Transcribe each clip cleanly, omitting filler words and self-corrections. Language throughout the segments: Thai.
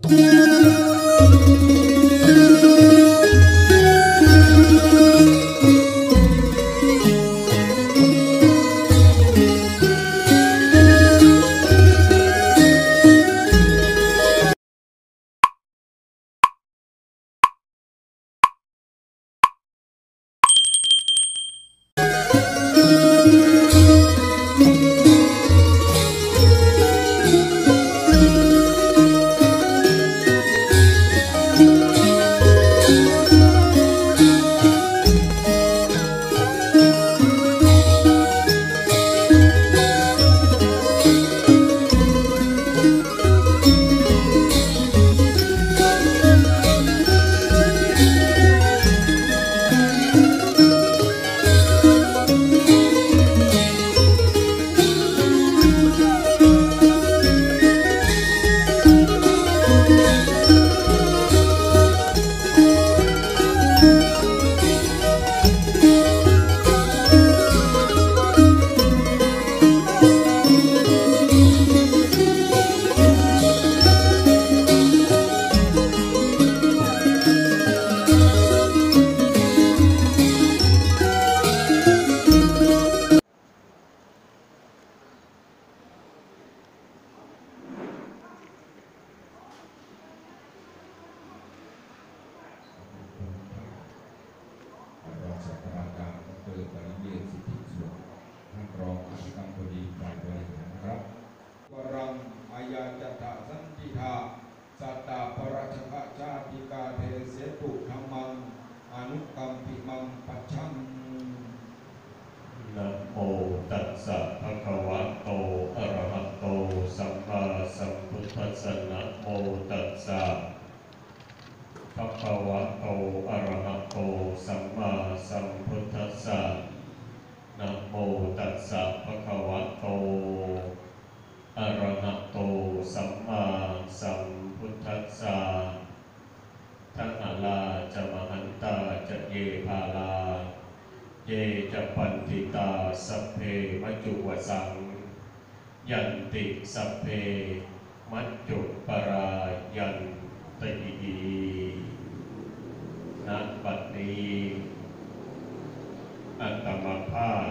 ยันติสัพเพมัจจุปรายันติณบัดนี้อัตมาภาพ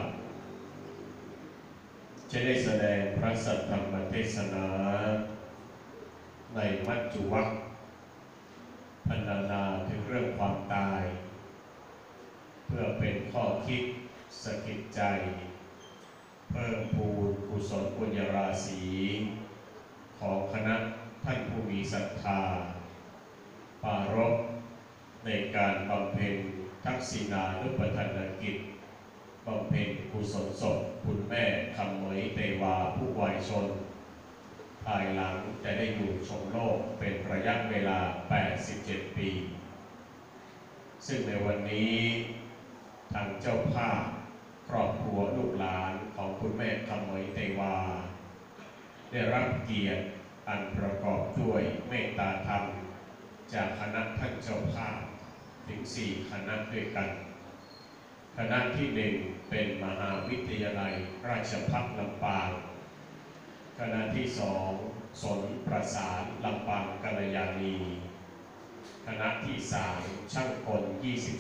จะได้แสดงพระสัทธรรมเทศนาในมัจจุวัคพรรณนาถึงเรื่องความตายเพื่อเป็นข้อคิดสะกิดใจเพิ่มพูนกุศลปุญญาราศีของคณะท่านผู้มีศรัทธาปรารภในการบำเพ็ญทักษิณานุปทานกิจบำเพ็ญกุศลศพคุณแม่คำเหมยเตวาผู้วัยชนภายหลังจะได้อยู่ชมโลกเป็นระยะเวลา87 ปีซึ่งในวันนี้ทางเจ้าภาพครอบครัวลูกหลานของคุณแม่คำเหมยเตวาได้รับเกียรติอันประกอบด้วยเมตตาธรรมจากคณะท่านเจ้าภาพถึง4 คณะด้วยกันคณะที่ 1เป็นมหาวิทยาลัยราชภัฏลำปางคณะที่ 2สนประสานลำปางกัลยาณีคณะที่ 3ช่างกล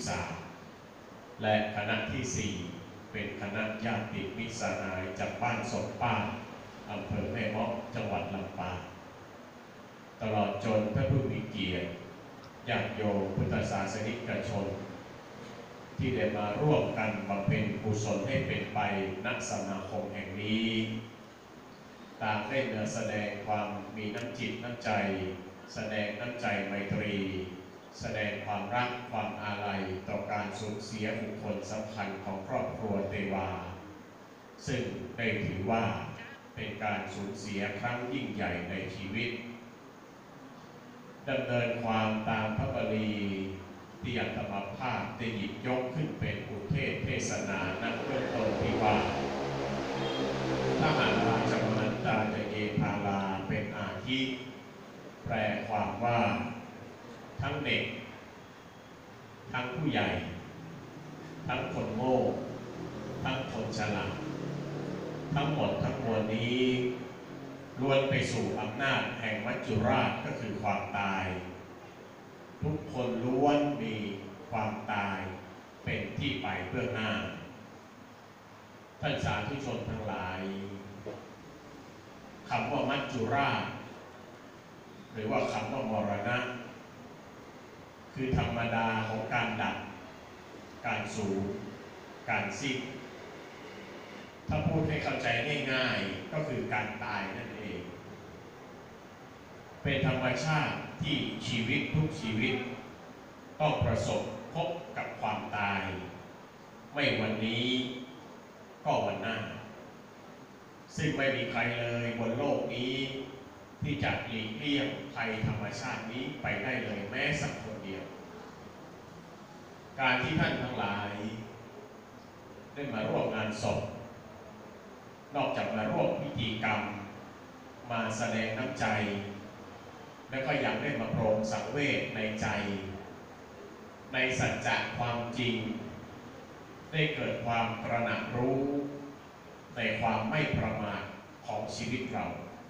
23และคณะที่ 4เป็นคณะญาติมิตรสหายจากบ้านศพป้าอำเภอแม่เมาะจังหวัดลำปางตลอดจนท่านผู้มีเกียรติญาติโยมพุทธศาสนิกชนที่ได้มาร่วมกันบำเพ็ญกุศลให้เป็นไปณสมาคมแห่งนี้ต่างได้แสดงความมีน้ำจิตน้ำใจแสดงน้ำใจไมตรีแสดงความรักความอาลัยต่อการสูญเสียบุคคลสำคัญของครอบครัวเตวาซึ่งได้ถือว่าเป็นการสูญเสียครั้งยิ่งใหญ่ในชีวิตดำเนินความตามพระบาลีที่อาตมาภาพได้หยิบยกขึ้นเป็นอุเทศเทศนานักเบื้องต้นที่ว่าทหารราชมนันตาจะเยพาลาเป็นอาทิแปลความว่าทั้งเด็กทั้งผู้ใหญ่ทั้งคนโง่ทั้งคนฉลาดทั้งหมดทั้งมวลนี้ล้วนไปสู่อำนาจแห่งมัจจุราชก็คือความตายทุกคนล้วนมีความตายเป็นที่ไปเบื้องหน้าท่านสาธุชนทั้งหลายคำว่ามัจจุราชหรือว่าคำว่ามรณะคือธรรมดาของการดับการสูญการสิ้นถ้าพูดให้เข้าใจง่ายๆก็คือการตายนั่นเองเป็นธรรมชาติที่ชีวิตทุกชีวิตต้องประสบพบกับความตายไม่วันนี้ก็วันหน้าซึ่งไม่มีใครเลยบนโลกนี้ที่จะหลีกเลี่ยงภัยธรรมชาตินี้ไปได้เลยแม้สักคนเดียวการที่ท่านทั้งหลายได้มาร่วมงานศพนอกจากมาร่วมพิธีกรรมมาแสดงน้ำใจและก็ยังได้มาโปร่งสังเวชในใจในสัจจะความจริงได้เกิดความตระหนักรู้ในความไม่ประมาทของชีวิตเรา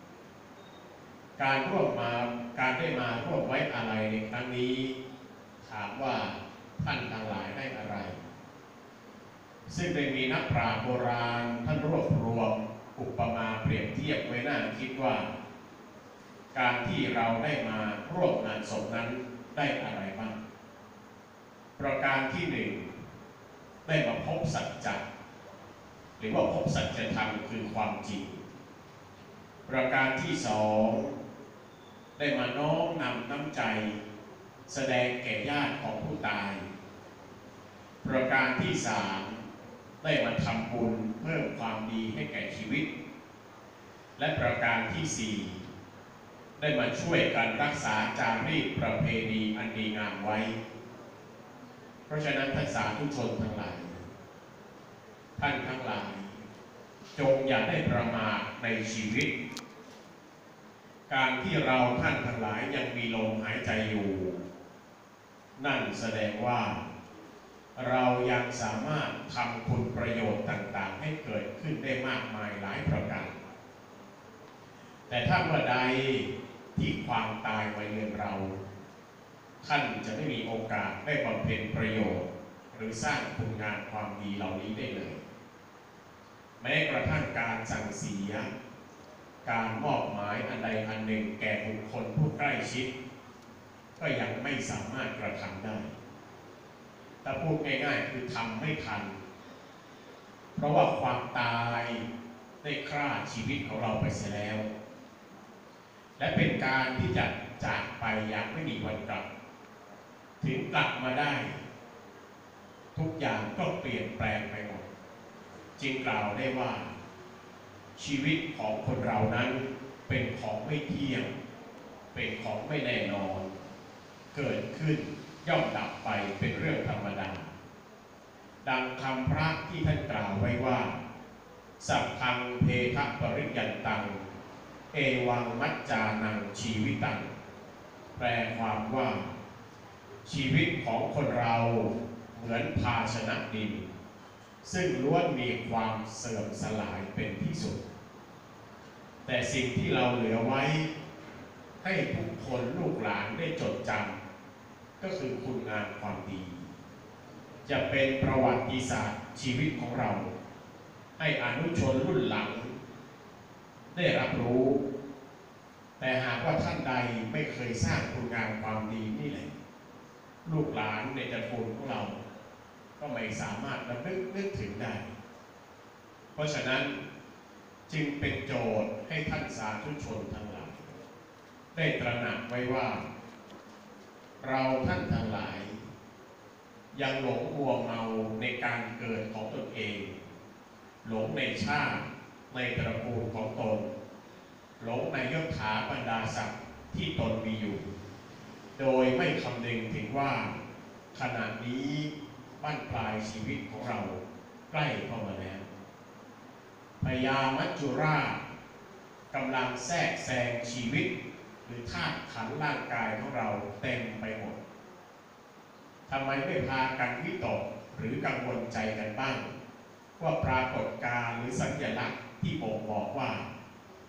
การได้มาร่วมไว้อาลัยในครั้งนี้ถามว่าท่านทั้งหลายได้อะไรซึ่งได้มีนักปราชญ์โบราณท่านรวบรวมอุปมาเปรียบเทียบไว้น่าคิดว่าการที่เราได้มาร่วมงานศพนั้นได้อะไรบ้างประการที่หนึ่งได้มาพบสัจจะหรือว่าพบสัจธรรมคือความจริงประการที่สองได้มาน้อมนำน้ำใจแสดงแก่ญาติของผู้ตายประการที่สามได้มาทำบุญเพิ่มความดีให้แก่ชีวิตและประการที่สี่ได้มาช่วยกันรักษาจารีตประเพณีอันดีงามไว้เพราะฉะนั้นท่านสาธุชนทั้งหลายท่านทั้งหลายจงอย่าได้ประมาทในชีวิตการที่เราท่านทั้งหลายยังมีลมหายใจอยู่นั่นแสดงว่าเรายังสามารถทำคุณประโยชน์ต่างๆให้เกิดขึ้นได้มากมายหลายประการแต่ถ้าเมื่อใดที่ความตายมาเยือนเราท่านจะไม่มีโอกาสได้บำเพ็ญประโยชน์หรือสร้างคุณงามความดีเหล่านี้ได้เลยแม้กระทั่งการสั่งเสียการมอบหมายอันใดอันหนึ่งแก่บุคคลผู้ใกล้ชิดก็ยังไม่สามารถกระทำได้ถ้าพูดง่ายๆคือทำไม่ทันเพราะว่าความตายได้ฆ่าชีวิตของเราไปเสียแล้วและเป็นการที่จะจากไปอย่างไม่มีวันกลับถึงกลับมาได้ทุกอย่างก็เปลี่ยนแปลงไปหมดจึงกล่าวได้ว่าชีวิตของคนเรานั้นเป็นของไม่เที่ยงเป็นของไม่แน่นอนเกิดขึ้นย่อมดับไปเป็นเรื่องธรรมดาดังคำพระที่ท่านกล่าวไว้ว่าสัพพังเพทะปริยันตังเอวังมัจจานังชีวิตังแปลความว่าชีวิตของคนเราเหมือนภาชนะดินซึ่งล้วนมีความเสื่อมสลายเป็นที่สุดแต่สิ่งที่เราเหลือไว้ให้ทุกคนลูกหลานได้จดจำก็คือคุณงามความดีจะเป็นประวัติศาสตร์ชีวิตของเราให้อนุชนรุ่นหลังได้รับรู้แต่หากว่าท่านใดไม่เคยสร้างคุณงามความดีนี่เลยลูกหลานในตระกูลของเราก็ไม่สามารถนึกถึงได้เพราะฉะนั้นจึงเป็นโจทย์ให้ท่านสาธุชนทั้งหลายได้ตระหนักไว้ว่าเราท่านทั้งหลายยังหลงมัวเมาในการเกิดของตนเองหลงในชาติในตระกูลของตนหลงในยศถาบรรดาศักดิ์ที่ตนมีอยู่โดยไม่คำนึงถึงว่าขณะนี้บั้นปลายชีวิตของเราใกล้เข้ามาแล้วพญามัจจุราชกำลังแทรกแซงชีวิตหรือธาตุขันธ์ร่างกายของเราเต็มไปหมดทำไมไม่พากันวิตกหรือกังวลใจกันบ้างว่าปรากฏการณ์หรือสัญลักษณ์ที่บ่งบอกว่า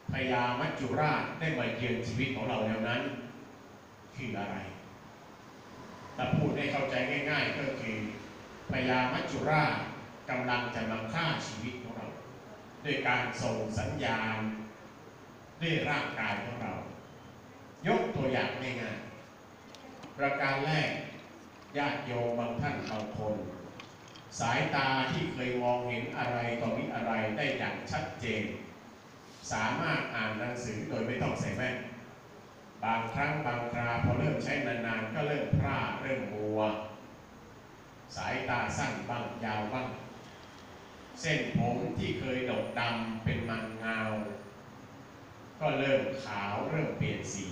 พญามัจจุราชได้มาเยือนชีวิตของเราแล้วนั้นคืออะไรแต่พูดให้เข้าใจง่ายๆก็คือพญามัจจุราชกำลังจะมาฆ่าชีวิตของเราด้วยการส่งสัญญาณด้วยร่างกายของเรายกตัวอย่างง่ายๆประการแรกญาติโยมบางท่านบางคนสายตาที่เคยมองเห็นอะไรต่อมิอะไรได้อย่างชัดเจนสามารถอ่านหนังสือโดยไม่ต้องใส่แว่นบางครั้งบางคราพอเริ่มใช้นานๆก็เริ่มพร่าเริ่มมัวสายตาสั้นบ้างยาวบ้างเส้นผมที่เคยดกดำเป็นมันเงาก็เริ่มขาวเริ่มเปลี่ยนสี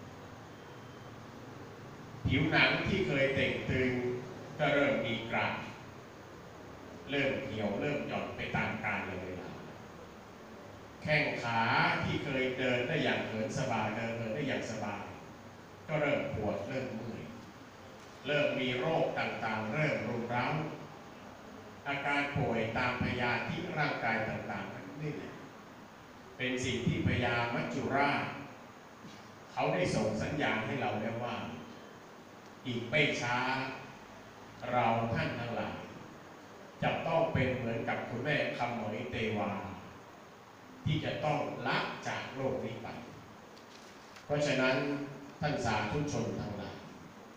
ผิวหนังที่เคยเต่งตึงก็เริ่มมีกระเริ่มเหี่ยวเริ่มหย่อนไปตามกาลเวลาแข้งขาที่เคยเดินได้อย่างเหินสบายเดินได้อย่างสบายก็เริ่มปวดเริ่มเมื่อยเริ่มมีโรคต่างๆเริ่มรุนแรงอาการป่วยตามพยาธิร่างกายต่างๆนี่แหละเป็นสิ่งที่พญามัจจุราชเขาได้ส่งสัญญาณให้เราแล้วว่าอีกไม่ช้าเราท่านทั้งหลายจะต้องเป็นเหมือนกับคุณแม่คำหมอยเตวาที่จะต้องละจากโลกนี้ไปเพราะฉะนั้นท่านสาธุชนทั้งหลาย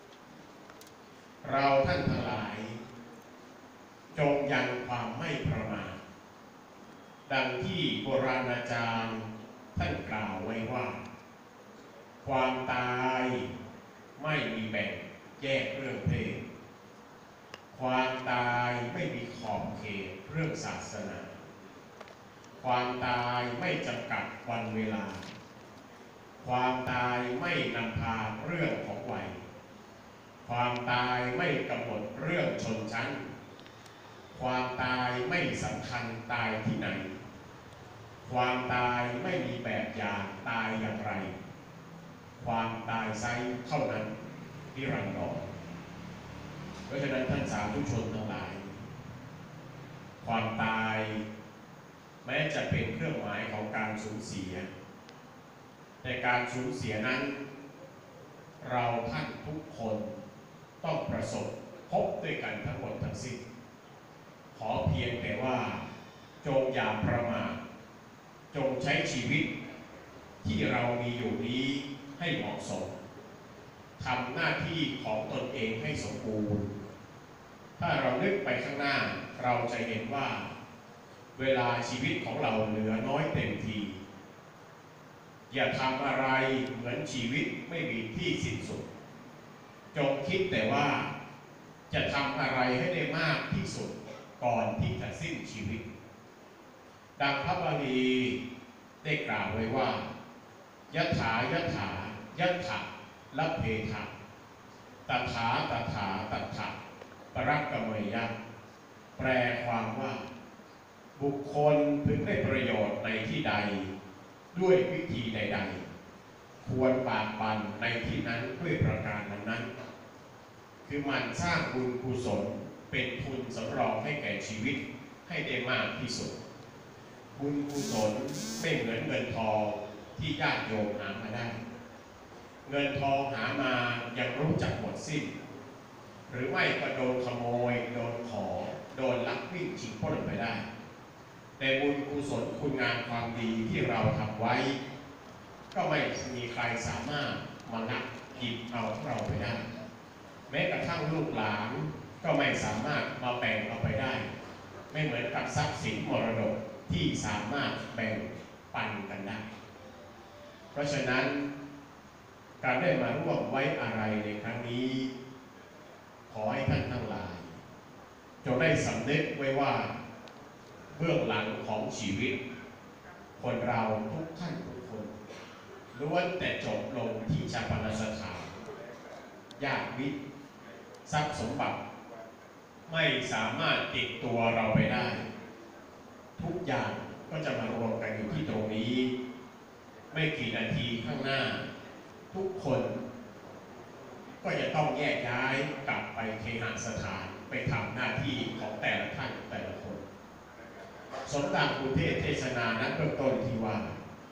เราท่านทั้งหลายจงยังความไม่ประมาทดังที่โบราณอาจารย์ท่านกล่าวไว้ว่าความตายไม่มีแบ่งแยกเรื่องเพศความตายไม่มีขอบเขตเรื่องศาสนาความตายไม่จำกัดวันเวลาความตายไม่นำพาเรื่องของวัยความตายไม่กำหนดเรื่องชนชั้นความตายไม่สำคัญตายที่ไหนความตายไม่มีแบบอย่างตายอย่างไรความตายไซเท่านั้นนิรันดรเพราะฉะนั้นท่านสาธุชนทั้งหลายความตายแม้จะเป็นเครื่องหมายของการสูญเสียแต่การสูญเสียนั้นเราท่านทุกคนต้องประสบพบด้วยกันทั้งหมดทั้งสิ้นขอเพียงแต่ว่าจงอย่าประมาทจงใช้ชีวิตที่เรามีอยู่นี้ให้เหมาะสมทำหน้าที่ของตนเองให้สมบูรณ์ถ้าเรานึกไปข้างหน้าเราจะเห็นว่าเวลาชีวิตของเราเหลือน้อยเต็มทีอย่าทำอะไรเหมือนชีวิตไม่มีที่สิ้นสุดจงคิดแต่ว่าจะทำอะไรให้ได้มากที่สุดก่อนที่จะสิ้นชีวิตดังพระบาลีได้กล่าวไว้ว่ายะถายะถายะถะละเพทะตถาตถาตถะปรักกมยะแปลความว่าบุคคลพึงได้ประโยชน์ในที่ใดด้วยวิธีใดๆควรปากบั่นในที่นั้นด้วยประการนั้นคือมันสร้างบุญกุศลเป็นทุนสำรองให้แก่ชีวิตให้ได้มากที่สุดบุญกุศลไม่เหมือนเงินทองที่ญาติโยมหามาได้เงินทองหามายังรู้จักหมดสิ้นหรือไม่ก็โดนขโมยโดนขอโดนลักวิ่งชิงปล้นไปได้แต่บุญกุศลคุณงามความดีที่เราทำไว้ก็ไม่มีใครสามารถมาลักหยิบเอาของเราไปได้แม้กระทั่งลูกหลานก็ไม่สามารถมาแบ่งเอาไปได้ไม่เหมือนกับทรัพย์สินมรดกที่สามารถแบ่งปันกันได้เพราะฉะนั้นการได้มาร่วมไว้อะไรในครั้งนี้ขอให้ท่านทั้งหลายจงได้สำนึกไว้ว่าเบื้องหลังของชีวิตคนเราทุกท่านทุกคนล้วนแต่จบลงที่ชาปนสถานญาติมิตรทรัพย์สมบัติไม่สามารถติดตัวเราไปได้ทุกอย่างก็จะมารวมกันอยู่ที่ตรงนี้ไม่กี่นาทีข้างหน้าทุกคนก็จะต้องแยกย้ายกลับไปเคหสถานไปทำหน้าที่ของแต่ละท่านแต่ละคนสมดังอุเทศเทศนานั้นเบื้องต้นที่ว่า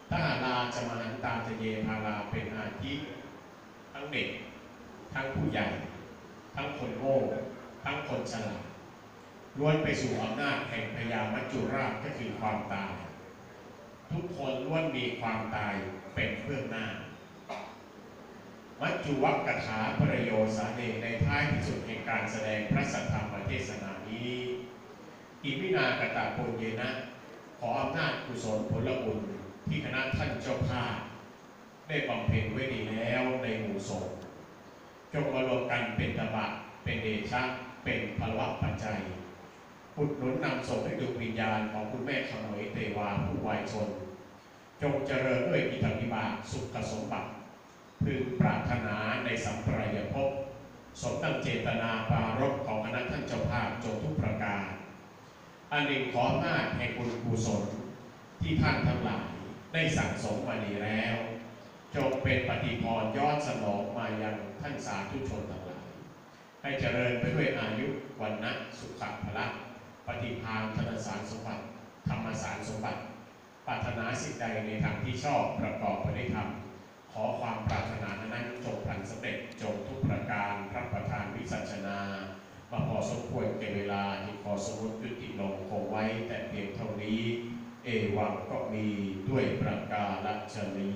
ถ้าลาจะมาหันตาทะเยพาลาเป็นอาทิทั้งเด็กทั้งผู้ใหญ่ทั้งคนโง่ทั้งคนฉลาดล้วนไปสู่อำนาจแห่งพญามัจจุราชก็คือความตายทุกคนล้วนมีความตายเป็นเบื้องหน้ามัจจุวัคกถาประโยสาเนในท้ายที่สุดแห่งการแสดงพระสัทธรรมเทศนานี้อิมินากตปุญเยนะขออำนาจกุศลผลบุญที่คณะท่านเจ้าภาพได้บำเพ็ญไว้ดีแล้วในหมู่สงฆ์จงมารวมกันเป็นตบะเป็นเดชะเป็นพลวัตปัจจัยอุดหนุนนำส่งให้ดวงวิญญาณของคุณแม่ขมวยเทวาผู้วายชนจงเจริญด้วยอิทธิวิบากสุขสมบัติพึงปรารถนาในสัมปรายภพสมตั้งเจตนาปรารภของคณะท่านเจ้าภาพจงทุกประการอันหนึ่งขออำนาจแห่งบุญกุศลที่ท่านทั้งหลายได้สั่งสมมาดีแล้วจงเป็นปฏิพรย้อนสนองมายังท่านสาธุชนทั้งหลายให้เจริญไปด้วยอายุวันนะสุขภละปฏิภาณธนสารสมบัติธรรมสารสมบัติปรารถนาสิ่งใดในทางที่ชอบประกอบไปด้วยธรรมขอความปรารถนานั้นจงพลันสำเร็จจงทุกประการรับประทานวิสัชนามาพอสมควรแก่เวลาที่ขอสมุติยุติลงคงไว้แต่เพียงเท่านี้เอวังก็มีด้วยประกาศนี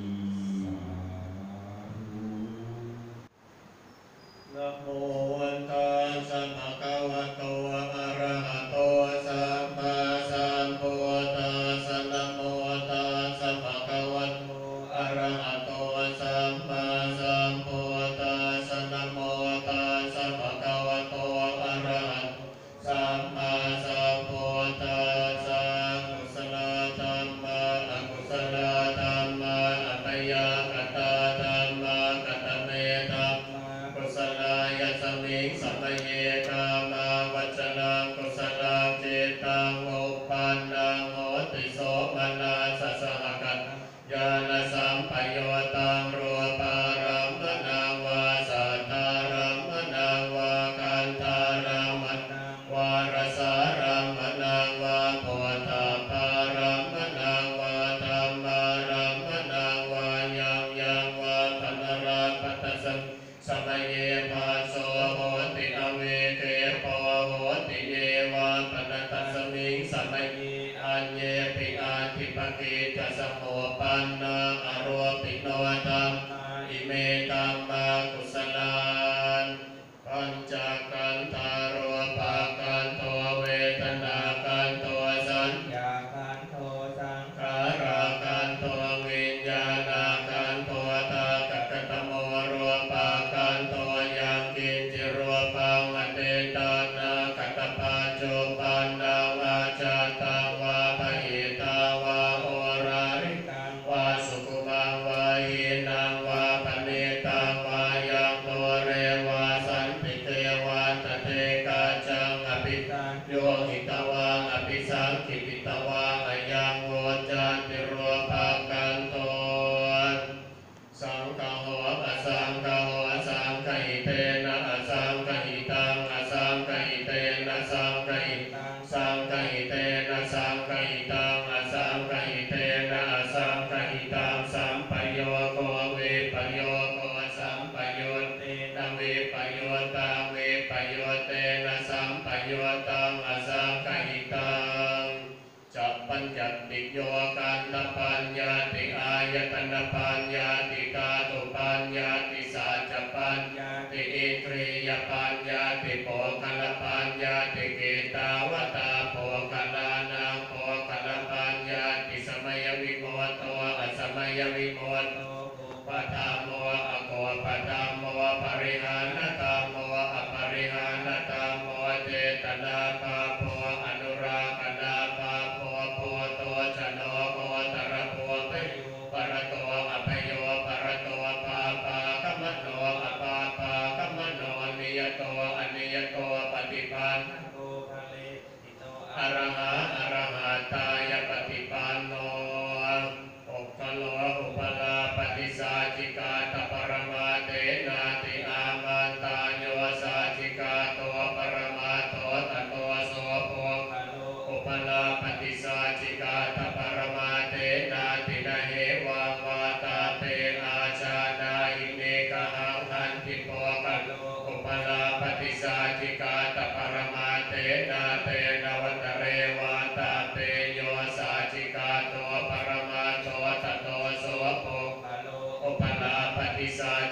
นะโมตัสสะภะคะวะโตอะระหะโตสัมมาสัมพุทธัสสะนะโมตัสสะภะคะวะโตอะระหะโตสัมมาสัมพุทธัสสะนะโมตัสสะภะคะวะโตอะระหะโตสัมมาสัมพุทธัสสะกุศลธรรมะอกุศลธรรมะอัปยากตาธรรมะกัตเมธรรมะกุศลายสมิงสัมเยกามาวัจนังกุศลเจตังอุปันนังโหติโสมนัสสะกัตญาณสัมปโยตังรูปารัมมนังวาสัทธารัมมนังวาคันธารัมมนังวารสารัมมนังวาโพธาภารัมมนังวาธัมมารัมมนังวายังยังวาธนราปัตตสัมสมัยเยภาโสโหติอเวเกโปโหติเยวาปนตัสสมิงสมัยเยอัญเยปิอาทิปกิจสมโภปันนาอโรปิโนธัมมาอิเมตัมมากุศลานปัญจกันธารปากันโทเวทนากันโทสัญญากันโทสังขารากันโทวิญญาณกันโทตากกตโมรูปากันโทยังกินจิรูปังอเตตานาคตปาจุปันนาวาจาตังวาภหิตาวาโอราริกังวาสุขุมังวาหินังวาปณิตังวายังโตเรวาสันติเตวาตเตกาจังอภิตังโยหิตวังอภิสังขิปิตวังอยังโวจันติรูปากันโตสังฆโหอสังฆโหสังฆหิเตนะอสังฆหิตังอสังฆหิเตนะสังฆหิตังสังฆหิเตนะสังฆหิตังอสังฆหิเตนะอสังฆหิตังสัมปโยโกเวปโยโกสัมปโยเตนะเวปโยตังเวปโยเตนะสัมปโยตังอสังฆหิตังจัปปัญญติโยกันตปัญญาติอายตนะปัญญาติกาตุปัญญาติสัจจปัญญาติอินทรียปัญญาติโภคลปัญญาติเกตาวตาโภคลานังโภคลปัญญาติสมัยวิโมตโตอสมัยวิโมตโตอุปธรรมโมอโกปธรรมโมปริหานธรรมโมอปริหานธรรมโมเจตนาภาโพอนุราคนาภาโพโพโตชโนโพตระโพปยุปรโตอภโยปรโตปาปากัมโนอปาปากัมโนนิยโตอนิยโตปฏิปันโนภะเลติโตอะระหะอะระหะตายปฏิปันโนปุคคโลอุปลาปฏิสาจิกาตปรมาเตนาติอามันตาโย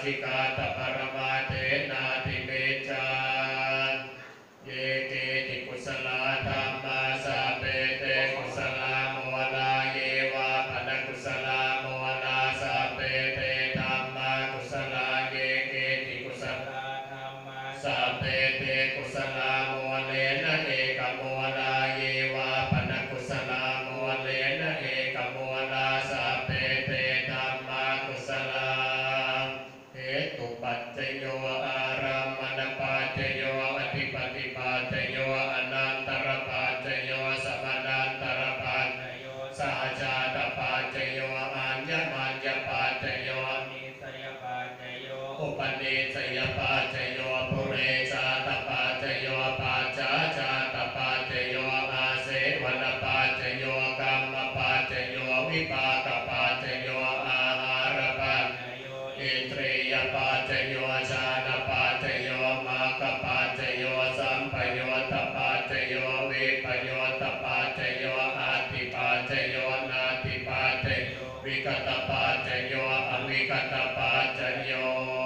สิกาตปรมาเทนาติเมจาเยเกติกุศลธรรมาสาเปเตกุศลโมลาเยวาปนกุศลโมลาสาเปเตธรรมากุศลเยเกติกุศลธรรมาสาเปเตกุศลโมเลนะเอกโมลาเยวาปนกุศลโมเลนะเอกโมลาสาเปเตธรรมากุศลเหตุปัจจโยอารัมมณปัจจโยอธิปติปัจจโยอนันตรปัจจโยสมนันตรปัจจโยสหชาตปัจจโยอัญญมัญญปัจจโยนิสยปัจจโยอุปนิสยปัจจโยปุเรชาตปัจจโยปัจจาชาตปัจจโยอาเสวนปัจจโยกรรมปัจจโยวิปากปัจจโยอาหารปัจจโยอินทรียปัจจโยชาณปัจจโยมากปัจจโยสัมปโยตปัจจโยวิปโยตปัจจโยอาติปัจจโยนาติปัจจโยวิกตปัจจโยอวิกตปัจจโย